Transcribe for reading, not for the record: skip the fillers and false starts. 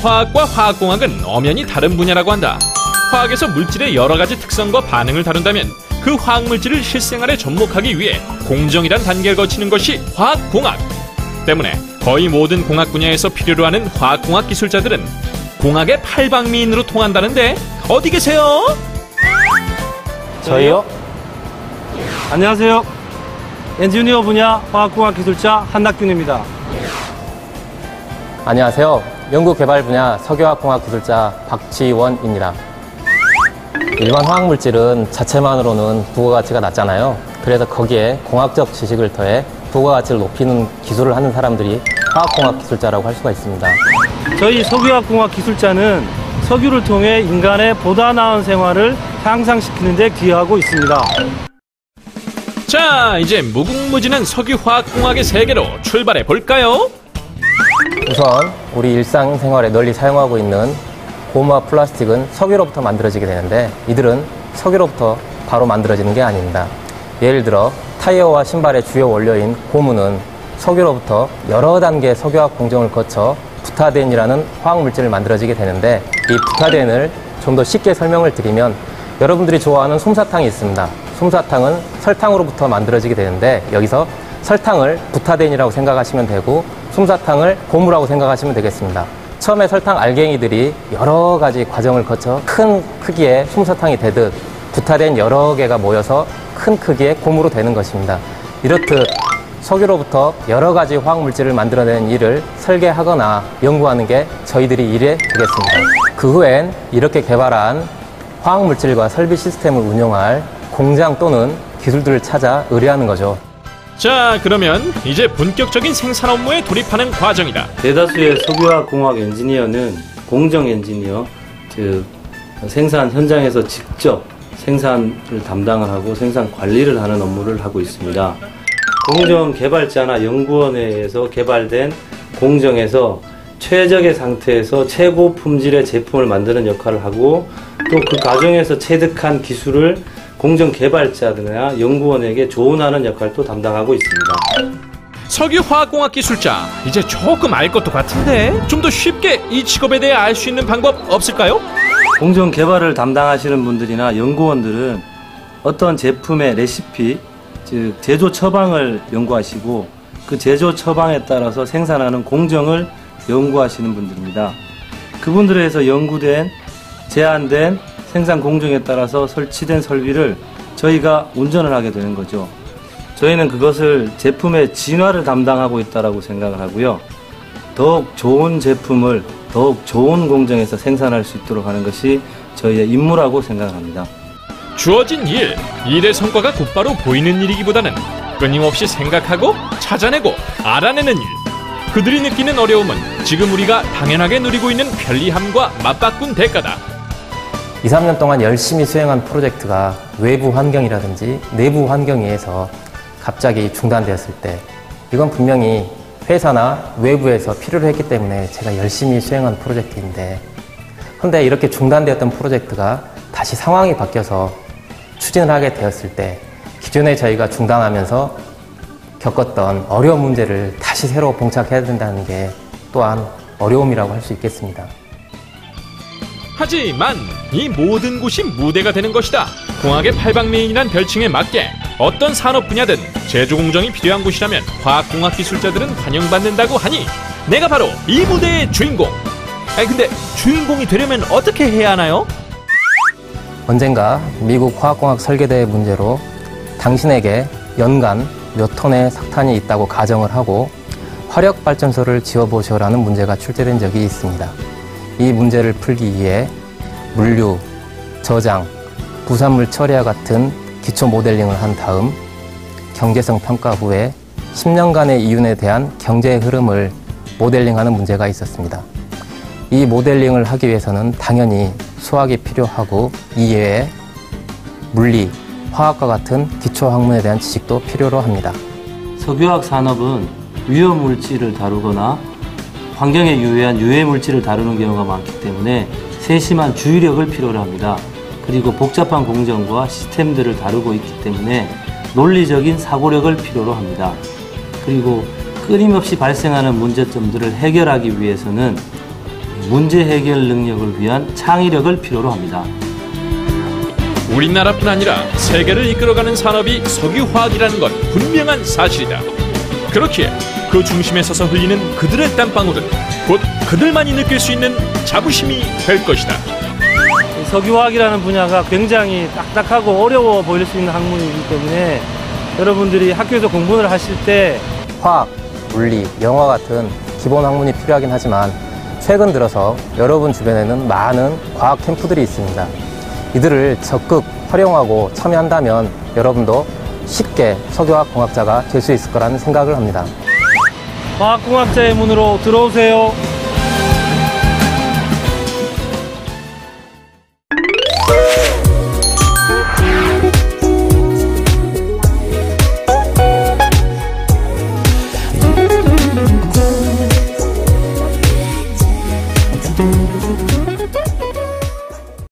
화학과 화학공학은 엄연히 다른 분야라고 한다. 화학에서 물질의 여러 가지 특성과 반응을 다룬다면 그 화학물질을 실생활에 접목하기 위해 공정이란 단계를 거치는 것이 화학공학. 때문에 거의 모든 공학 분야에서 필요로 하는 화학공학 기술자들은 공학의 팔방미인으로 통한다는데 어디 계세요? 저희요? 안녕하세요. 엔지니어 분야 화학공학 기술자 한낙균입니다. 안녕하세요. 연구개발 분야 석유화학공학 기술자 박지원입니다. 일반 화학물질은 자체만으로는 부가가치가 낮잖아요. 그래서 거기에 공학적 지식을 더해 부가가치를 높이는 기술을 하는 사람들이 화학공학 기술자라고 할 수가 있습니다. 저희 석유화학공학 기술자는 석유를 통해 인간의 보다 나은 생활을 향상시키는 데 기여하고 있습니다. 자, 이제 무궁무진한 석유화학공학의 세계로 출발해 볼까요? 우선 우리 일상생활에 널리 사용하고 있는 고무와 플라스틱은 석유로부터 만들어지게 되는데 이들은 석유로부터 바로 만들어지는 게 아닙니다. 예를 들어 타이어와 신발의 주요 원료인 고무는 석유로부터 여러 단계의 석유화학 공정을 거쳐 부타덴이라는 화학물질을 만들어지게 되는데 이 부타덴을 좀 더 쉽게 설명을 드리면 여러분들이 좋아하는 솜사탕이 있습니다. 솜사탕은 설탕으로부터 만들어지게 되는데 여기서 설탕을 부타덴이라고 생각하시면 되고 솜사탕을 고무라고 생각하시면 되겠습니다. 처음에 설탕 알갱이들이 여러 가지 과정을 거쳐 큰 크기의 솜사탕이 되듯 부타덴 여러 개가 모여서 큰 크기의 고무로 되는 것입니다. 이렇듯 석유로부터 여러 가지 화학물질을 만들어내는 일을 설계하거나 연구하는 게 저희들이 일에 되겠습니다. 그 후엔 이렇게 개발한 화학물질과 설비 시스템을 운영할 공장 또는 기술들을 찾아 의뢰하는 거죠. 자, 그러면 이제 본격적인 생산 업무에 돌입하는 과정이다. 대다수의 석유화학공학 엔지니어는 공정 엔지니어, 즉 생산 현장에서 직접 생산을 담당을 하고 생산 관리를 하는 업무를 하고 있습니다. 공정 개발자나 연구원에서 개발된 공정에서 최적의 상태에서 최고 품질의 제품을 만드는 역할을 하고 또 그 과정에서 체득한 기술을 공정 개발자들이나 연구원에게 조언하는 역할도 담당하고 있습니다. 석유화학공학 기술자, 이제 조금 알 것도 같은데 좀 더 쉽게 이 직업에 대해 알 수 있는 방법 없을까요? 공정 개발을 담당하시는 분들이나 연구원들은 어떤 제품의 레시피, 즉 제조 처방을 연구하시고 그 제조 처방에 따라서 생산하는 공정을 연구하시는 분들입니다. 그분들에서 연구된, 제안된 생산 공정에 따라서 설치된 설비를 저희가 운전을 하게 되는 거죠. 저희는 그것을 제품의 진화를 담당하고 있다고 생각을 하고요. 더욱 좋은 제품을 더욱 좋은 공정에서 생산할 수 있도록 하는 것이 저희의 임무라고 생각을 합니다. 주어진 일의 성과가 곧바로 보이는 일이기보다는 끊임없이 생각하고 찾아내고 알아내는 일. 그들이 느끼는 어려움은 지금 우리가 당연하게 누리고 있는 편리함과 맞바꾼 대가다. 2, 3년 동안 열심히 수행한 프로젝트가 외부 환경이라든지 내부 환경에 의해서 갑자기 중단되었을 때 이건 분명히 회사나 외부에서 필요로 했기 때문에 제가 열심히 수행한 프로젝트인데 근데 이렇게 중단되었던 프로젝트가 다시 상황이 바뀌어서 추진을 하게 되었을 때 기존에 저희가 중단하면서 겪었던 어려운 문제를 다시 새로 봉착해야 된다는 게 또한 어려움이라고 할 수 있겠습니다. 하지만 이 모든 곳이 무대가 되는 것이다. 공학의 팔방미인이란 별칭에 맞게 어떤 산업 분야든 제조 공정이 필요한 곳이라면 화학공학 기술자들은 환영받는다고 하니 내가 바로 이 무대의 주인공. 근데 주인공이 되려면 어떻게 해야 하나요? 언젠가 미국 화학공학 설계대회 문제로 당신에게 연간 몇 톤의 석탄이 있다고 가정을 하고 화력발전소를 지어보시오라는 문제가 출제된 적이 있습니다. 이 문제를 풀기 위해 물류, 저장, 부산물 처리와 같은 기초 모델링을 한 다음 경제성 평가 후에 10년간의 이윤에 대한 경제의 흐름을 모델링하는 문제가 있었습니다. 이 모델링을 하기 위해서는 당연히 수학이 필요하고 이외에 물리, 화학과 같은 기초 학문에 대한 지식도 필요로 합니다. 석유화학 산업은 위험물질을 다루거나 환경에 유해한 유해물질을 다루는 경우가 많기 때문에 세심한 주의력을 필요로 합니다. 그리고 복잡한 공정과 시스템들을 다루고 있기 때문에 논리적인 사고력을 필요로 합니다. 그리고 끊임없이 발생하는 문제점들을 해결하기 위해서는 문제 해결 능력을 위한 창의력을 필요로 합니다. 우리나라뿐 아니라 세계를 이끌어가는 산업이 석유화학이라는 건 분명한 사실이다. 그렇기에 그 중심에 서서 흘리는 그들의 땀방울은 곧 그들만이 느낄 수 있는 자부심이 될 것이다. 석유화학이라는 분야가 굉장히 딱딱하고 어려워 보일 수 있는 학문이기 때문에 여러분들이 학교에서 공부를 하실 때 화학, 물리, 영어 같은 기본 학문이 필요하긴 하지만 최근 들어서 여러분 주변에는 많은 과학 캠프들이 있습니다. 이들을 적극 활용하고 참여한다면 여러분도 쉽게 석유화학 공학자가 될 수 있을 거라는 생각을 합니다. 과학공학자의 문으로 들어오세요.